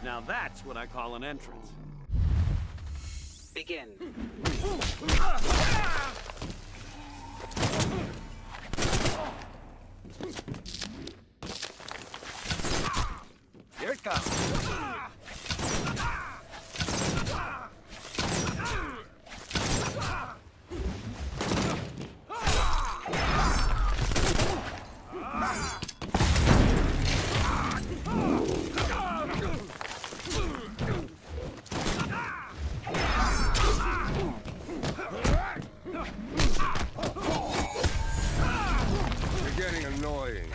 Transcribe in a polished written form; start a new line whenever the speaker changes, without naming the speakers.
Now that's what I call an entrance.
Begin.
Here it comes.
You're getting annoying.